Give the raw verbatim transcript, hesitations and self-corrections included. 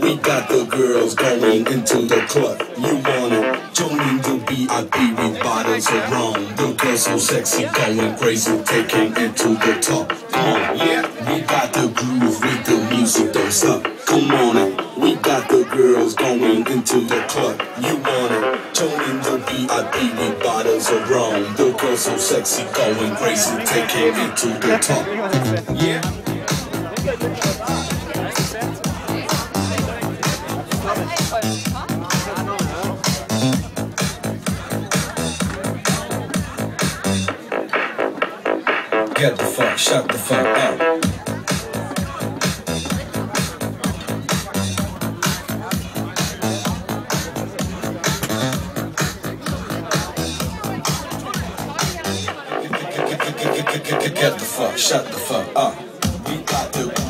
We got the girls going into the club. You wanna join in the V I P with bottles of rum. The girls so sexy, going crazy, taking it to the top. Come on, yeah. We got the groove with the music don't stop. Come on, in. We got the girls going into the club. You wanna join in the V I P with bottles of rum. The girls so sexy, going crazy, taking it to the top. Yeah. Get the fuck, shut the fuck up. Get the fuck, shut the fuck up. We got the